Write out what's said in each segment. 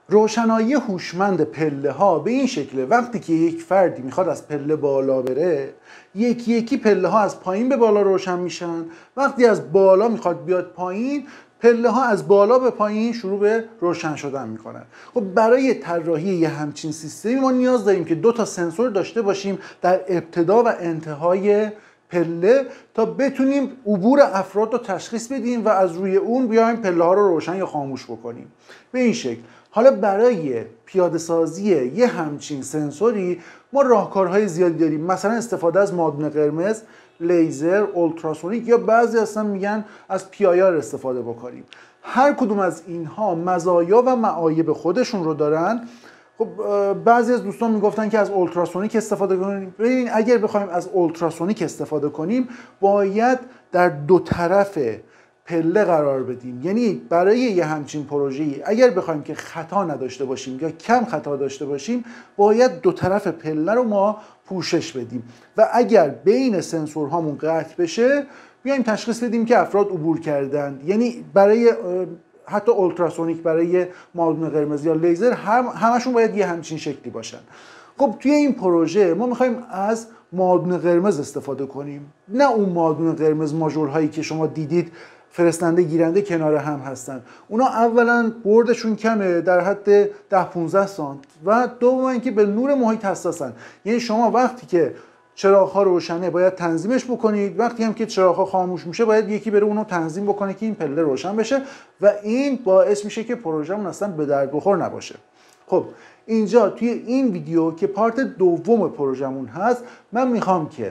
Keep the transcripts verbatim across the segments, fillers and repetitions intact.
روشنایی هوشمند پله ها به این شکله وقتی که یک فردی میخواد از پله بالا بره، یکی یکی پله ها از پایین به بالا روشن میشن. وقتی از بالا میخواد بیاد پایین، پله ها از بالا به پایین شروع به روشن شدن میکنن. خب برای طراحی یه همچین سیستمی ما نیاز داریم که دو تا سنسور داشته باشیم در ابتدا و انتهای پله تا بتونیم عبور افراد رو تشخیص بدیم و از روی اون بیایم پله ها رو روشن یا خاموش بکنیم. به این شکل حالا برای پیاده سازی یه همچین سنسوری ما راهکارهای زیادی داریم، مثلا استفاده از مادون قرمز، لیزر، اولتراسونیک یا بعضی اصلا میگن از پی آی آر استفاده بکنیم. هر کدوم از اینها مزایا و معایب خودشون رو دارن. خب بعضی از دوستان میگفتن که از اولتراسونیک استفاده کنیم. ببین اگر بخوایم از اولتراسونیک استفاده کنیم باید در دو طرف پله قرار بدیم، یعنی برای یه همچین پروژه‌ای اگر بخوایم که خطا نداشته باشیم یا کم خطا داشته باشیم باید دو طرف پله رو ما پوشش بدیم و اگر بین سنسورهامون قطع بشه بیایم تشخیص بدیم که افراد عبور کردند. یعنی برای حتی اولتراسونیک، برای مادون قرمز یا لیزر هم همشون باید یه همچین شکلی باشن. خب توی این پروژه ما می‌خوایم از مادون قرمز استفاده کنیم، نه اون مادون قرمز ماژول هایی که شما دیدید فرستنده گیرنده کنار هم هستن. اونا اولا بردشون کمه، در حد ده پانزده سانت و دوم اینکه به نور محیط حساسن. یعنی شما وقتی که چراغ‌ها روشنه باید تنظیمش بکنید، وقتی هم که چراغ‌ها خاموش میشه باید یکی بره اونو تنظیم بکنه که این پله روشن بشه و این باعث میشه که پروژه‌مون اصلا به درد بخور نباشه. خب اینجا توی این ویدیو که پارت دوم پروژه‌مون هست من میخوام که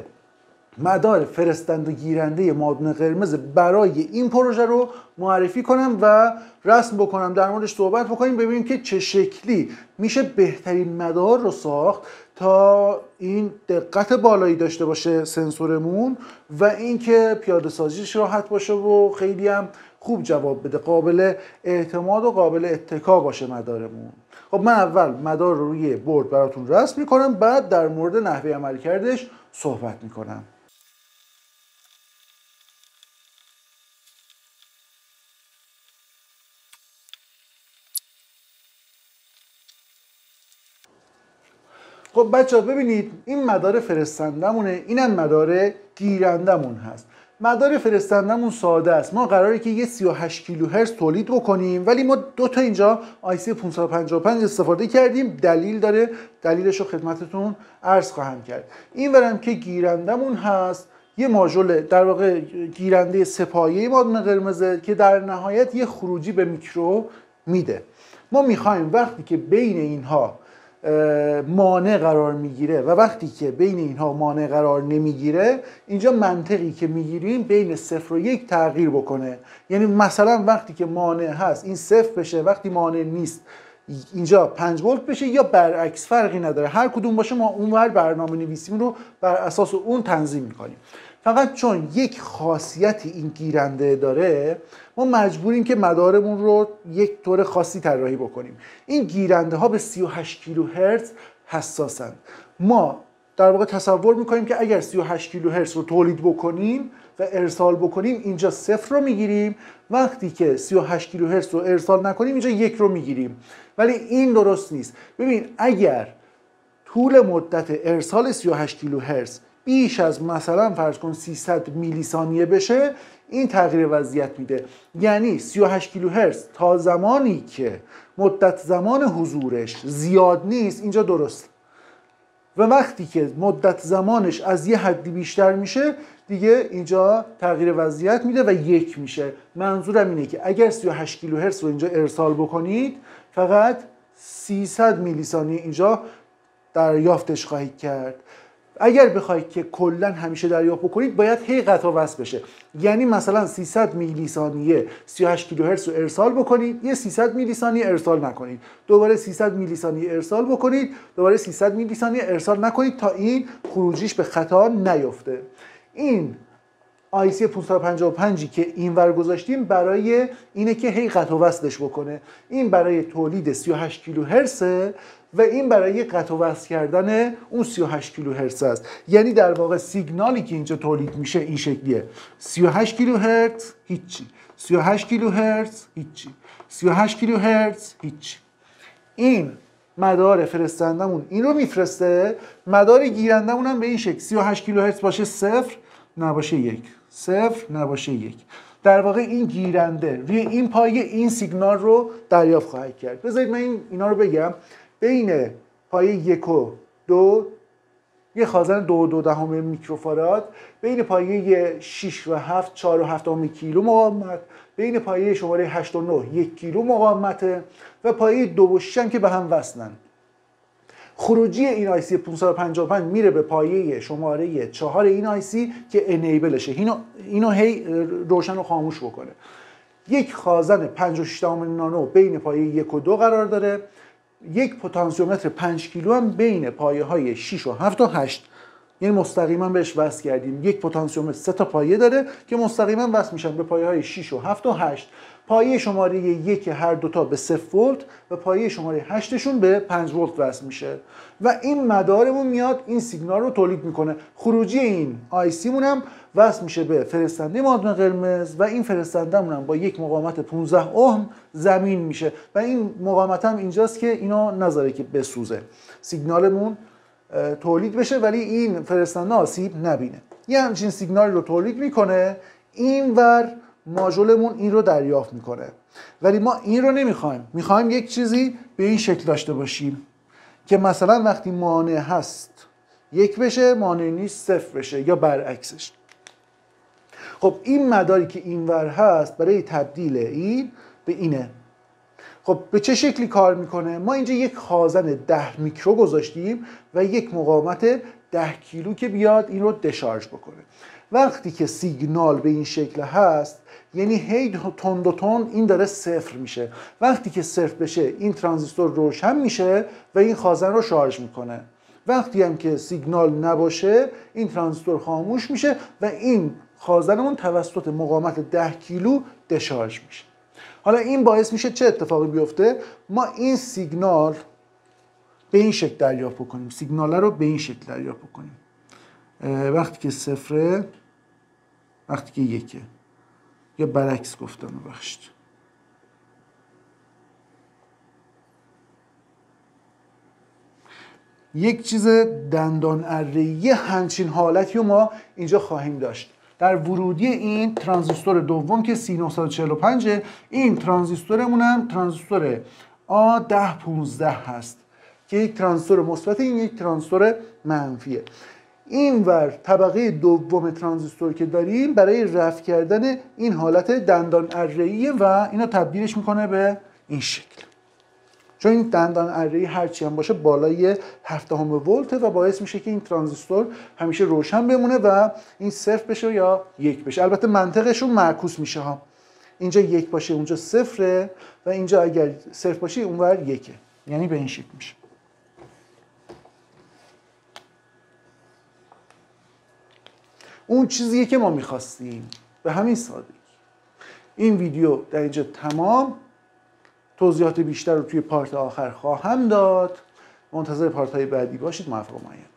مدار فرستنده گیرنده مادون قرمز برای این پروژه رو معرفی کنم و رسم بکنم، در موردش صحبت بکنیم، ببینیم که چه شکلی میشه بهترین مدار رو ساخت تا این دقت بالایی داشته باشه سنسورمون و اینکه پیاده سازیش راحت باشه و خیلی هم خوب جواب بده، قابل اعتماد و قابل اتکا باشه مدارمون. خب من اول مدار رو روی بورد براتون رسم میکنم، بعد در مورد نحوه عملکردش صحبت میکنم. خب بچه ها ببینید این مدار فرستندمونه، اینم مدار گیرندمون هست. مدار فرستندمون ساده است. ما قراره که یه سی و هشت کیلوهرتز تولید بکنیم ولی ما دو تا اینجا آی سی پانصد و پنجاه و پنج استفاده کردیم. دلیل داره، دلیلش رو خدمتتون عرض خواهم کرد. این ورم که گیرندمون هست، یه ماژول در واقع گیرنده سه‌پایه مادون قرمزه که در نهایت یه خروجی به میکرو میده. ما میخوایم وقتی که بین اینها مانع قرار میگیره و وقتی که بین اینها مانع قرار نمیگیره اینجا منطقی که میگیریم بین صفر و یک تغییر بکنه. یعنی مثلا وقتی که مانع هست این صفر بشه، وقتی مانع نیست اینجا پنج ولت بشه یا برعکس، فرقی نداره، هر کدوم باشه ما اونور برنامه نویسیم رو بر اساس اون تنظیم میکنیم. فقط چون یک خاصیتی این گیرنده داره ما مجبوریم که مدارمون رو یک طور خاصی طراحی بکنیم. این گیرنده ها به سی و هشت کیلوهرتز حساسند. ما در واقع تصور میکنیم که اگر سی و هشت کیلوهرتز رو تولید بکنیم و ارسال بکنیم اینجا صفر رو میگیریم، وقتی که سی و هشت کیلوهرتز رو ارسال نکنیم اینجا یک رو میگیریم. ولی این درست نیست. ببین اگر طول مدت ارسال سی و هشت کیلوهرتز بیش از مثلا فرض کن سیصد میلی ثانیه بشه این تغییر وضعیت میده. یعنی سی و هشت کیلوهرتز تا زمانی که مدت زمان حضورش زیاد نیست اینجا درست و وقتی که مدت زمانش از یه حدی بیشتر میشه دیگه اینجا تغییر وضعیت میده و یک میشه. منظورم اینه که اگر سی و هشت کیلوهرتز رو اینجا ارسال بکنید فقط سیصد میلی ثانیه اینجا دریافتش خواهید کرد. اگر بخواید که کلا همیشه دریافت بکنید باید هی قطع و وصل بشه. یعنی مثلا سیصد میلی ثانیه سی و هشت کیلوهرتز رو ارسال بکنید، یه سیصد میلی ثانیه ارسال نکنید، دوباره سیصد میلی ثانیه ارسال بکنید، دوباره سیصد میلی ثانیه ارسال نکنید تا این خروجیش به خطا نیفته. این آی سی پانصد و پنجاه و پنج که اینور گذاشتیم برای اینه که هی قطع و وصلش بکنه. این برای تولید سی و هشت کیلوهرتز و این برای قطع و وصل کردن اون سی و هشت کیلوهرتز است. یعنی در واقع سیگنالی که اینجا تولید میشه این شکلیه: سی و هشت کیلوهرتز هیچی، سی و هشت کیلوهرتز هیچی، سی و هشت کیلوهرتز هیچی. این مدار فرستندمون این رو میفرسته، مدار گیرندمون هم به این شکل سی و هشت کیلوهرتز باشه صفر نباشه یک، صفر نباشه یک. در واقع این گیرنده روی این پایه این سیگنال رو دریافت خواهد کرد. بذارید من این اینا رو بگم. بین پایه یک و دو یه خازن دو دو دهم میکروفاراد، بین پایه شش و هفت چهار و هفت کیلو مقاومت، بین پایه شماره هشت و نه یک کیلو مقاومته و پایه دو و شش که به هم وصلن. خروجی این آی سی پانصد و پنجاه و پنج میره به پایه شماره چهار این آی سی که انیبلشه، اینو اینو هی روشن و خاموش بکنه. یک خازن پنج و شش دهم نانو بین پایه یک و دو قرار داره. یک پتانسیومتر پنج کیلو هم بین پایه های شش و هفت و هشت، یعنی مستقیما بهش وصل کردیم. یک پتانسیومتر سه تا پایه داره که مستقیما وصل میشن به پایه های شش و هفت و هشت. پایه شماره یک هر دوتا به صفر ولت و پایه شماره هشتشون به پنج ولت وصل میشه و این مدارمون میاد این سیگنال رو تولید میکنه. خروجی این آی سی مون هم وصل میشه به فرستنده مادون قرمز و این فرستنده مون هم با یک مقاومت پانزده اوم زمین میشه و این مقاومت هم اینجاست که اینو نذاره که بسوزه، سیگنالمون تولید بشه ولی این فرستنده آسیب نبینه. یه همچین سیگنالی رو تولید میکنه، اینور ماژولمون این رو دریافت میکنه. ولی ما این رو نمیخوایم، میخوایم یک چیزی به این شکل داشته باشیم که مثلا وقتی مانع هست یک بشه، مانع نیست صفر بشه یا برعکسش. خب این مداری که اینور هست برای تبدیل این به اینه. خب به چه شکلی کار میکنه؟ ما اینجا یک خازن ده میکرو گذاشتیم و یک مقاومت ده کیلو که بیاد این رو دشارژ بکنه. وقتی که سیگنال به این شکل هست یعنی هی تند و تند این داره صفر میشه. وقتی که صفر بشه این ترانزیستور روشن میشه و این خازن رو شارژ میکنه. وقتی هم که سیگنال نباشه این ترانزیستور خاموش میشه و این خازنمون توسط مقاومت ده کیلو دشارژ میشه. حالا این باعث میشه چه اتفاقی بیفته؟ ما این سیگنال به این شکل دریافت بکنیم، سیگنال رو به این شکل دریافت بکنیم. وقتی که صفره، وقتی که یکه، یا برعکس گفتم ببخشید. یک چیز دندان اره‌ای همچین حالتی رو ما اینجا خواهیم داشت. در ورودی این ترانزیستور دوم که سی نهصد و چهل و پنج، این ترانزیستورمون هم ترانزیستور آ ده پانزده هست که یک ترانزیستور مثبت، این یک ترانزیستور منفیه. این ور طبقه دوم ترانزیستور که داریم برای رفع کردن این حالت دندان اره‌ای و اینو تبدیلش میکنه به این شکل. چون این دندان اره‌ای هرچی هم باشه بالای هفت دهم ولت و باعث میشه که این ترانزیستور همیشه روشن بمونه و این صفر بشه یا یک بشه. البته منطقشون معکوس میشه ها، اینجا یک باشه اونجا صفره و اینجا اگر صفر باشه اونور یکه، یعنی به این شکل میشه. اون چیزیه که ما میخواستیم، به همین سادگی. این ویدیو در اینجا تمام. توضیحات بیشتر رو توی پارت آخر خواهم داد. منتظر پارت های بعدی باشید. موفق و معید.